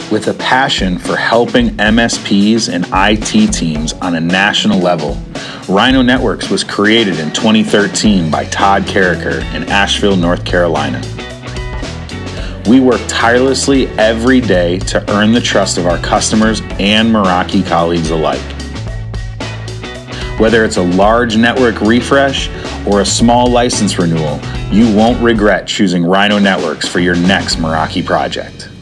With a passion for helping MSPs and IT teams on a national level, Rhino Networks was created in 2013 by Todd Carricker in Asheville, North Carolina. We work tirelessly every day to earn the trust of our customers and Meraki colleagues alike. Whether it's a large network refresh or a small license renewal, you won't regret choosing Rhino Networks for your next Meraki project.